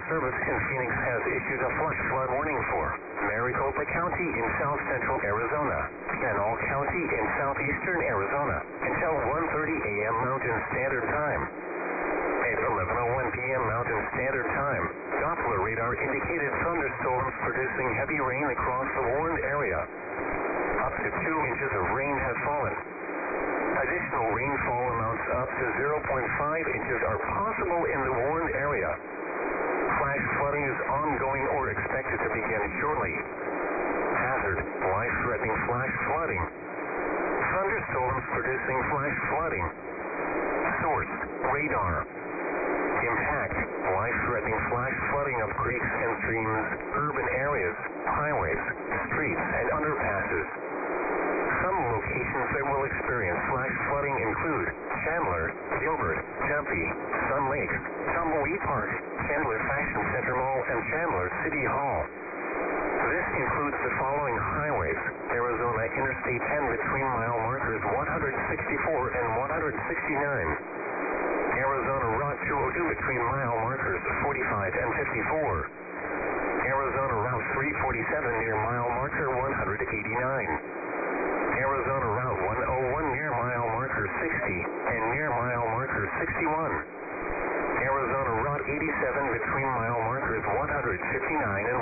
Service in Phoenix has issued a flash flood warning for Maricopa County in south central Arizona, Pinal County in southeastern Arizona until 1:30 a.m. Mountain Standard Time. At 11:01 p.m. Mountain Standard Time, Doppler radar indicated thunderstorms producing heavy rain across the warned area. Up to 2 inches of rain have fallen. Additional rainfall amounts up to 0.5 inches are possible in the warned area. Flash flooding is ongoing or expected to begin shortly. Hazard, life-threatening flash flooding. Thunderstorms producing flash flooding. Source, radar. Impact, life-threatening flash flooding of creeks and streams, urban areas, highways, streets, and underpasses. Some locations that will experience flash flooding include Chandler, Gilbert, Tempe, Sun Lake, Tumbleweed Park, Chandler Fashion Center Mall, and Chandler City Hall. This includes the following highways: Arizona Interstate 10 between mile markers 164 and 169. Arizona Route 202 between mile markers 45 and 54. Arizona Route 347 near mile marker 189. Arizona Route 101 near mile marker 60 and near mile marker 61. Arizona Route 87 between mile markers 159 and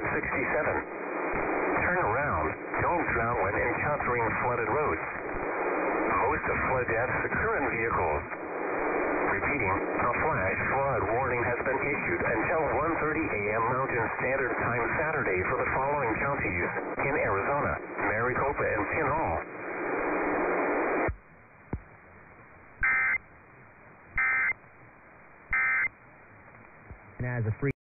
167. Turn around. Don't drown when encountering flooded roads. Most flood deaths occur in vehicles. Repeating, a flash flood warning has been issued until 1:30 a.m. Mountain Standard Time Saturday for the following counties in Arizona: Maricopa and Pinal. And as a free